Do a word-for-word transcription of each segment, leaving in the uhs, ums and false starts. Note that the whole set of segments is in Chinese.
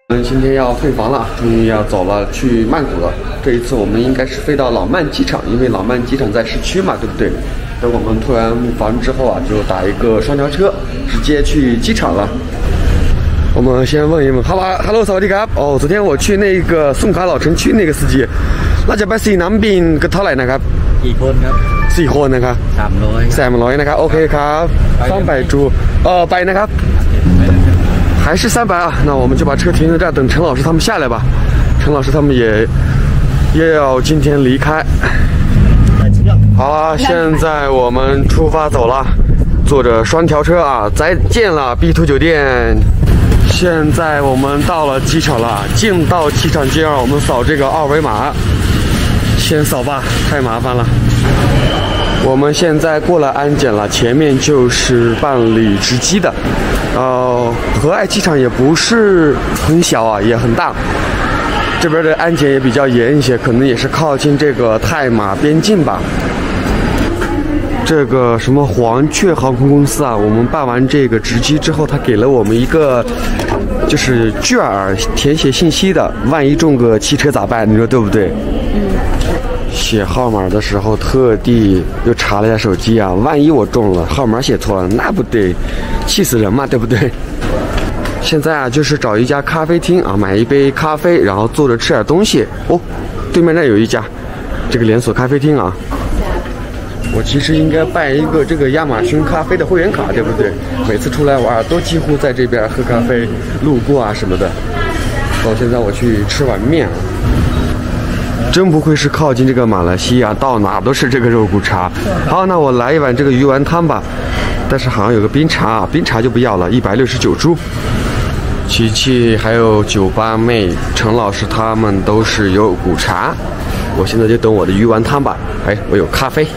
我们今天要退房了，终于要走了，去曼谷了。这一次我们应该是飞到老曼机场，因为老曼机场在市区嘛，对不对？等我们退完房之后啊，就打一个双条车，直接去机场了。我们先问一问 ，Hello，Hello， 萨瓦迪卡。哦，昨天我去那个宋卡老城区那个司机，那จะไปสีน้ำบินก็เท่าไหร่นะครับกี่คนครับสี่คนนะครับสามร้อยสามร้อยนะครับโอเคครับ三百铢เออไปนะครับ还是三百啊，那我们就把车停在这儿，等陈老师他们下来吧。陈老师他们也也要今天离开。好了，现在我们出发走了，坐着双条车啊，再见了 B 二 酒店。现在我们到了机场了，进到机场就让我们扫这个二维码，先扫吧，太麻烦了。我们现在过了安检了，前面就是办理值机的。呃，和爱机场也不是很小啊，也很大。这边的安检也比较严一些，可能也是靠近这个泰马边境吧。这个什么黄雀航空公司啊，我们办完这个值机之后，他给了我们一个就是卷儿，填写信息的。万一中个汽车咋办？你说对不对？嗯。写号码的时候特地又查了一下手机啊，万一我中了，号码写错了，那不得气死人嘛，对不对？现在啊，就是找一家咖啡厅啊，买一杯咖啡，然后坐着吃点东西。哦，对面那有一家这个连锁咖啡厅啊。我其实应该办一个这个亚马逊咖啡的会员卡，对不对？每次出来玩都几乎在这边喝咖啡，路过啊什么的。哦，现在我去吃碗面啊。真不愧是靠近这个马来西亚，到哪都是这个肉骨茶。好，那我来一碗这个鱼丸汤吧，但是好像有个冰茶，冰茶就不要了，一百六十九铢。琪琪还有酒吧妹、陈老师他们都是有骨茶，我现在就等我的鱼丸汤吧。哎，我有咖啡。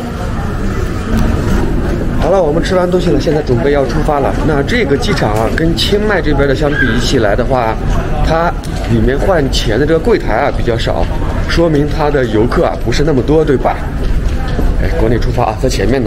好了，我们吃完东西了，现在准备要出发了。那这个机场啊，跟清迈这边的相比起来的话，它里面换钱的这个柜台啊比较少，说明它的游客啊不是那么多，对吧？哎，国内出发啊，在前面呢。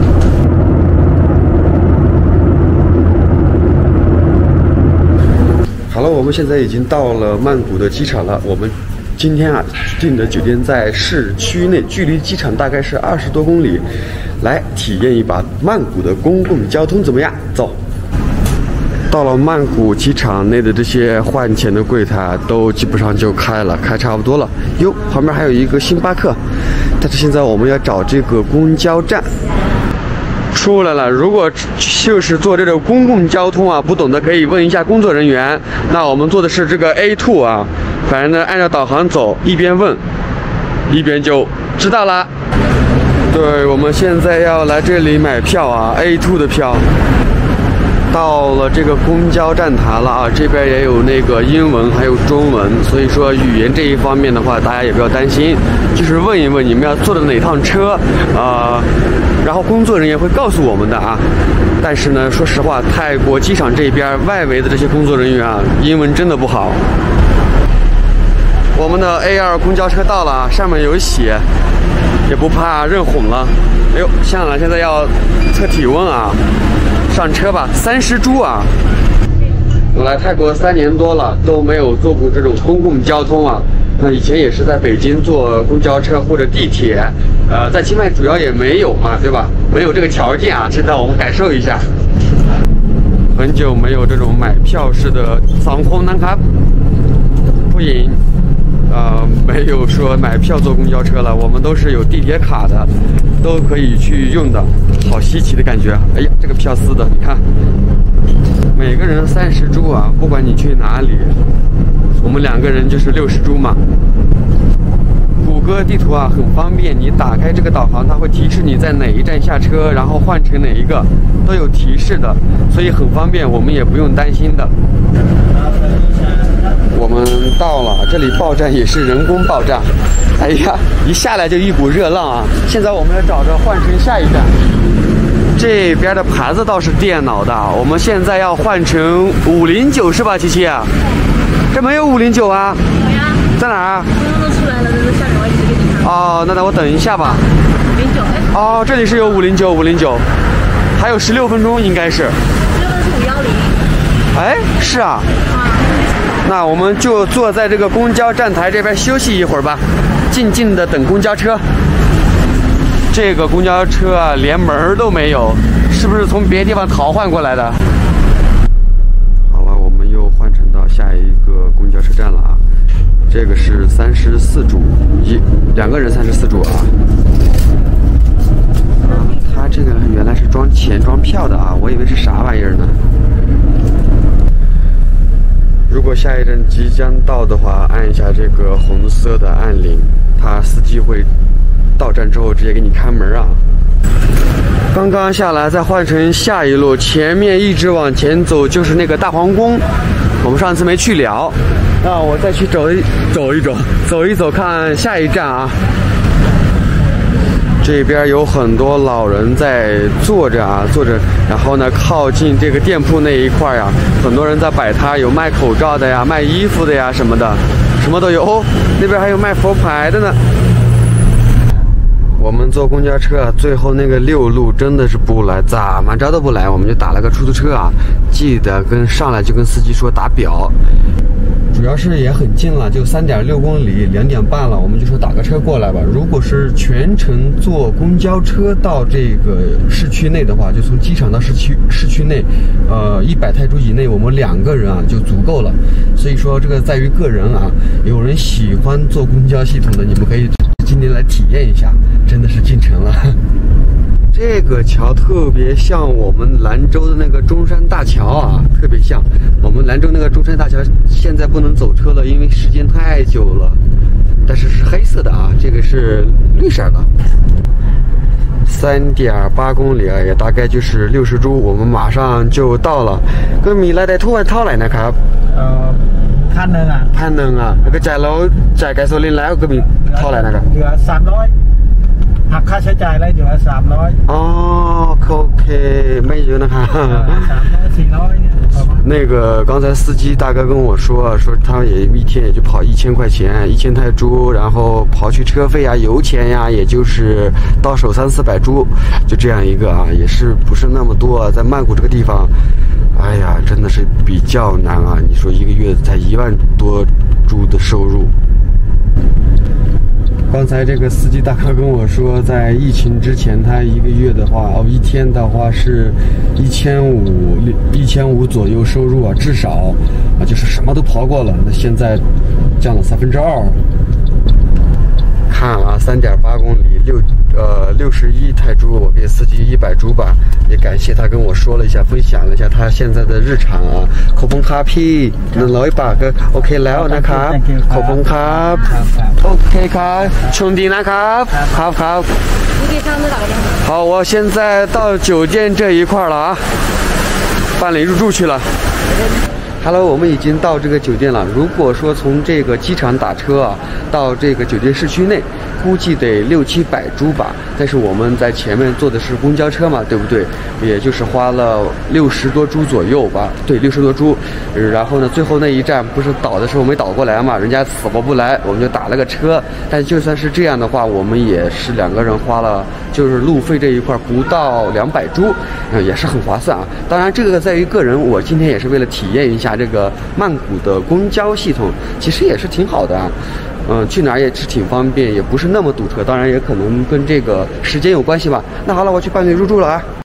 好了，我们现在已经到了曼谷的机场了。我们今天啊订的酒店在市区内，距离机场大概是二十多公里。来体验一把曼谷的公共交通怎么样？走。到了曼谷机场内的这些换钱的柜台都基本上就开了，开差不多了。哟，旁边还有一个星巴克，但是现在我们要找这个公交站。出来了，如果就是坐这种公共交通啊，不懂的可以问一下工作人员。那我们坐的是这个 A 二 啊，反正呢按照导航走，一边问一边就知道了。对，我们现在要来这里买票啊 ，A 二 的票。到了这个公交站台了啊，这边也有那个英文还有中文，所以说语言这一方面的话，大家也不要担心，就是问一问你们要坐的哪趟车啊、呃，然后工作人员会告诉我们的啊。但是呢，说实话，泰国机场这边外围的这些工作人员啊，英文真的不好。我们的 A 二 公交车到了啊，上面有写。也不怕热红了。哎呦，下来现在要测体温啊，上车吧，三十铢啊。我来泰国三年多了，都没有坐过这种公共交通啊。那以前也是在北京坐公交车或者地铁，呃，在清迈主要也没有嘛，对吧？没有这个条件啊。现在我们感受一下，很久没有这种买票式的航空南卡不赢。呃，没有说买票坐公交车了，我们都是有地铁卡的，都可以去用的，好稀奇的感觉。哎呀，这个票撕的，你看，每个人三十铢啊，不管你去哪里，我们两个人就是六十铢嘛。谷歌地图啊很方便，你打开这个导航，它会提示你在哪一站下车，然后换成哪一个，都有提示的，所以很方便，我们也不用担心的。我们到了，这里报站也是人工报站。哎呀，一下来就一股热浪啊！现在我们要找着换乘下一站。这边的牌子倒是电脑的，我们现在要换成五零九是吧，琪琪？这没有五零九啊？有呀。在哪儿？刚刚都出来了，在这下面我一直给你看。哦，那等我等一下吧。五零九。哦，这里是有五零九，五零九，还有十六分钟应该是。十六分是五幺零。哎，是啊。啊。 那我们就坐在这个公交站台这边休息一会儿吧，静静的等公交车。这个公交车啊，连门都没有，是不是从别的地方淘换过来的？好了，我们又换乘到下一个公交车站了啊。这个是三十四株，一两个人三十四株啊。啊，它这个原来是装钱装票的啊，我以为是啥玩意儿呢。如果下一站即将到的话，按一下这个红色的按铃，它司机会到站之后直接给你开门啊。刚刚下来，再换成下一路，前面一直往前走就是那个大皇宫，我们上次没去了，那我再去走一走一走，走一走看下一站啊。这边有很多老人在坐着啊，坐着，然后呢，靠近这个店铺那一块呀，很多人在摆摊，有卖口罩的呀，卖衣服的呀什么的，什么都有。哦，那边还有卖佛牌的呢。我们坐公交车啊，最后那个六路真的是不来，怎么着都不来，我们就打了个出租车啊，记得跟上来就跟司机说打表。主要是也很近了，就三点六公里，两点半了，我们就说打个车过来吧。如果是全程坐公交车到这个市区内的话，就从机场到市区市区内，呃，一百泰铢以内，我们两个人啊就足够了。所以说这个在于个人啊，有人喜欢坐公交系统的，你们可以今天来体验一下，真的是进城了。这个桥特别像我们兰州的那个中山大桥啊，特别像。我们兰州那个中山大桥现在不能走车了，因为时间太久了。但是是黑色的啊，这个是绿色的。三点八公里啊，也大概就是六十铢，我们马上就到了。ก็มีรายได้ทั่วเท่าไหร่นะครับเอ่อพันหนึ่งอ่ะพันหนึ่งอ่ะแล้วก็จ่ายแล้วจ่ายแก๊สโซลินแล้วก็มีเท่าไหร่นะครับเหลือสามร้อยหักค่าใช้จ่ายแล้วเหลือสามร้อยอ๋อโอเคไม่เยอะนะครับสามร้อยสี่ร้อยเนี่ย那个刚才司机大哥跟我说，说他也一天也就跑一千块钱，一千泰铢，然后刨去车费呀、油钱呀，也就是到手三四百铢，就这样一个啊，也是不是那么多啊。在曼谷这个地方，哎呀，真的是比较难啊。你说一个月才一万多铢的收入。刚才这个司机大哥跟我说，在疫情之前，他一个月的话，哦，一天的话是一千五，一千五左右收入啊，至少啊，就是什么都刨过了。那现在降了三分之二。看啊，三点八公里，六呃六十一泰铢，我给司机一百铢吧，也感谢他跟我说了一下，分享了一下他现在的日常啊。ขอบคุณครับพี่หนึ่งร้อยบาทก็โอเคแล้วนะครับขอบคุณครับโอเคครับโชคดีนะครับครับครับ好，我现在到酒店这一块了啊，办理入住去了。Hello， 我们已经到这个酒店了。如果说从这个机场打车啊，到这个酒店市区内，估计得六七百铢吧。但是我们在前面坐的是公交车嘛，对不对？也就是花了六十多铢左右吧。对，六十多铢。然后呢，最后那一站不是倒的时候没倒过来嘛，人家死活不来，我们就打了个车。但就算是这样的话，我们也是两个人花了，就是路费这一块不到两百铢，呃，也是很划算啊。当然，这个在于个人，我今天也是为了体验一下这个曼谷的公交系统，其实也是挺好的啊。嗯，去哪儿也是挺方便，也不是那么堵车，当然也可能跟这个时间有关系吧。那好了，我去办理入住了啊。